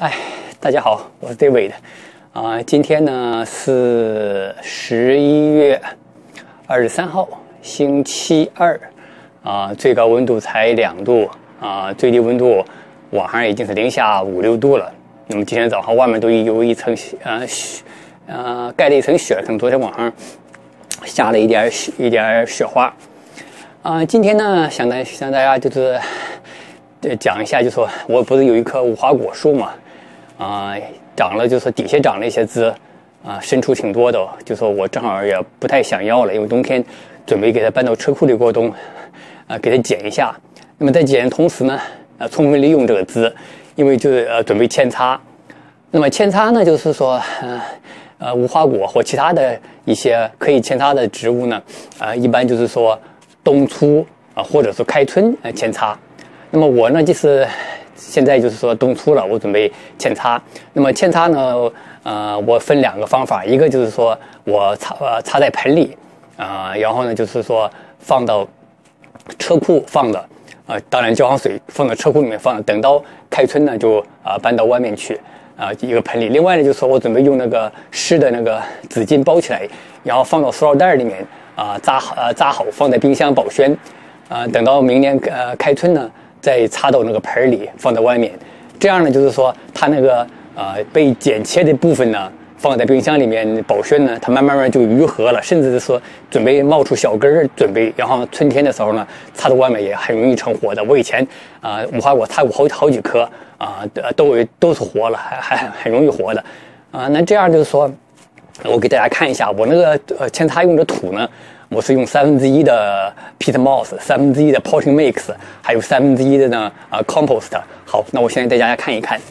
嗨，大家好，我是 David 今天呢是11月23号，星期二最高温度才2度最低温度晚上已经是零下5、6度了。那么今天早上外面都有一层盖了一层雪，可能昨天晚上下了一点雪花今天呢想大家就是讲一下，就说我不是有一棵无花果树嘛长了，就是底下长了一些枝伸出挺多的，就说我正好也不太想要了，因为冬天准备给它搬到车库里过冬给它剪一下。那么在剪的同时呢充分利用这个枝，因为就是准备扦插。那么扦插呢就是说无花果或其他的一些可以扦插的植物呢一般就是说冬初或者是开春扦插。那么我呢就是现在就是说冬初了，我准备扦插。那么扦插呢我分2个方法，一个就是说我插在盆里然后呢就是说放到车库放的当然浇上水放到车库里面放，等到开春呢就搬到外面去一个盆里。另外呢就是说我准备用那个湿的那个纸巾包起来，然后放到塑料袋里面扎好放在冰箱保鲜等到明年开春呢再插到那个盆里放在外面。这样呢就是说它那个被剪切的部分呢放在冰箱里面保鲜呢，它慢慢就愈合了，甚至是说准备冒出小根准备然后春天的时候呢插到外面也很容易成活的。我以前无花果插过好几棵都是活了，还很容易活的那这样就是说我给大家看一下我那个扦插用的土呢，我是用1/3的 peat moss， 1/3的 potting mix， 还有1/3的呢compost。好，那我现在带大家看一看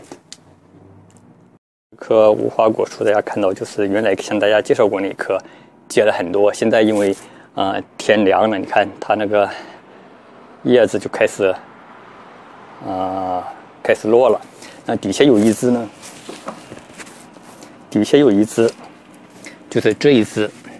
这棵无花果树。大家看到就是原来向大家介绍过那棵，结了很多，现在因为天凉了，你看它那个叶子就开始落了。那底下有一只呢，就是这一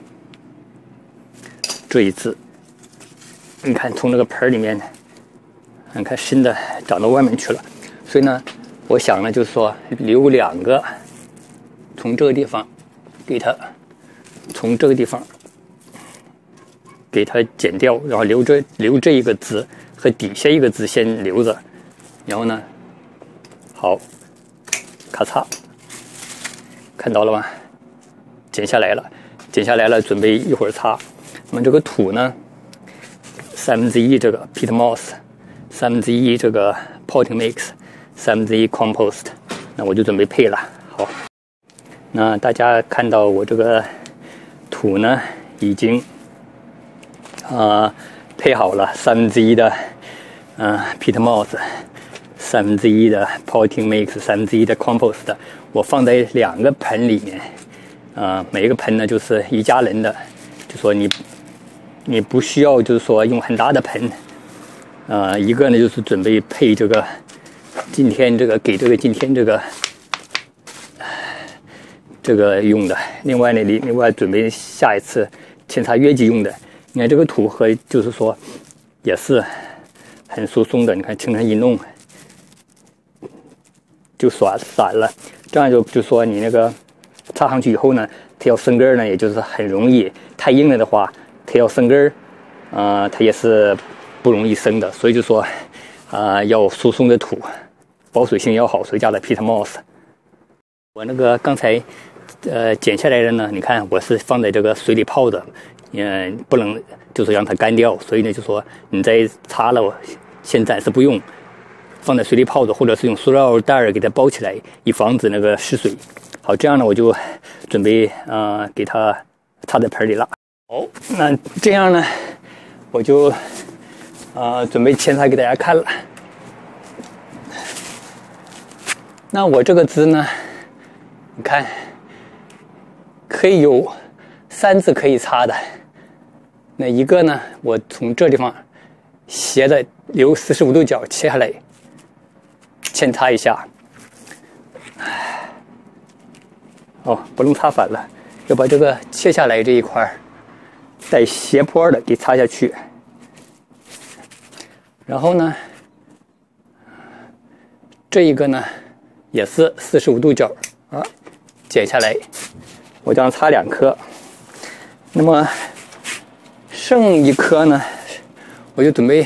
只，你看从那个盆里面，你看新的长到外面去了。所以呢我想呢就是说留2个，从这个地方给它剪掉，然后留这一个枝和底下一个枝先留着，然后呢好咔嚓，看到了吗？剪下来了，准备一会儿插。那么这个土呢1/3这个 peat moss， 1/3这个 potting mix， 1/3 compost， 那我就准备配了。好，那大家看到我这个土呢已经配好了，1/3的peat moss， 1/3的 potting mix， 1/3的 compost。 我放在2个盆里面每一个盆呢就是1家人的，就说你不需要就是说用很大的盆一个呢就是准备配这个今天这个用的，另外准备下一次扦插月季用的。你看这个土和就是说也是很疏松的，你看轻轻一弄就散了，这样就说你那个插上去以后呢，它要生根呢也就是很容易，太硬了的话它要生根它也是不容易生的。所以就说要疏松的土，保水性要好，所以加了 peat moss。 我那个刚才剪下来的呢，你看我是放在这个水里泡的不能就是让它干掉，所以呢就说你再插了先暂时不用，放在水里泡着，或者是用塑料袋给它包起来，以防止那个失水。好，这样呢我就准备给它插在盆里了。好，那这样呢我就准备扦插给大家看了。那我这个枝呢，你看可以有3枝可以插的。那一个呢我从这地方斜的留45度角切下来扦插一下。不能插反了，要把这个切下来这一块带斜坡的给插下去。然后呢这一个呢也是45度角啊，剪下来，我这样插2颗。那么剩1颗呢，我就准备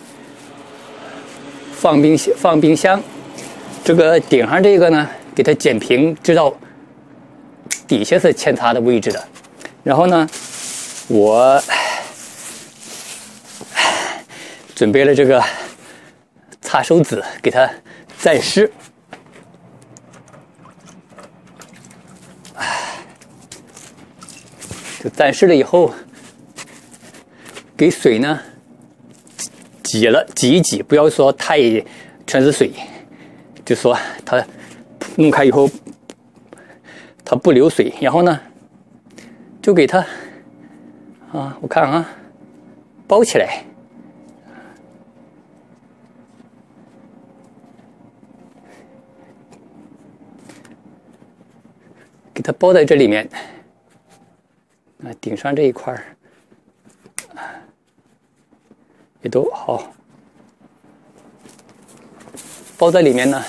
放冰箱。这个顶上这个呢，给它剪平，知道底下是扦插的位置的。然后呢，我准备了这个擦手纸，给它蘸湿。就蘸湿了以后，给水呢挤一挤，不要说太全是水，就说它弄开以后它不流水。然后呢，就给它我看啊，包起来。给它包在这里面。顶上这一块也都好，包在里面呢，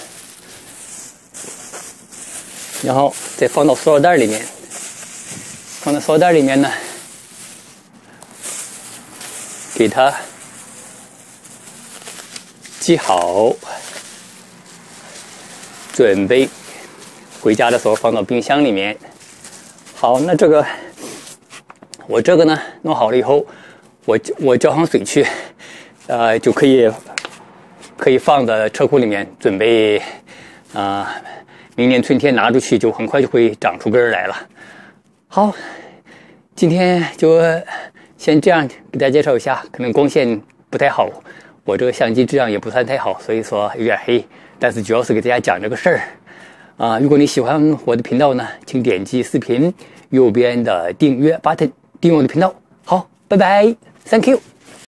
然后再放到塑料袋里面。放到塑料袋里面呢，给它系好，准备回家的时候放到冰箱里面。好，那我这个呢弄好了以后，我浇上水去，就可以放在车库里面，准备明年春天拿出去，就很快就会长出根来了。好，今天就先这样给大家介绍一下，可能光线不太好，我这个相机质量也不算太好，所以说有点黑，但是主要是给大家讲这个事儿。如果你喜欢我的频道呢，请点击视频右边的订阅 button。订阅我的频道，好，拜拜 ，Thank you。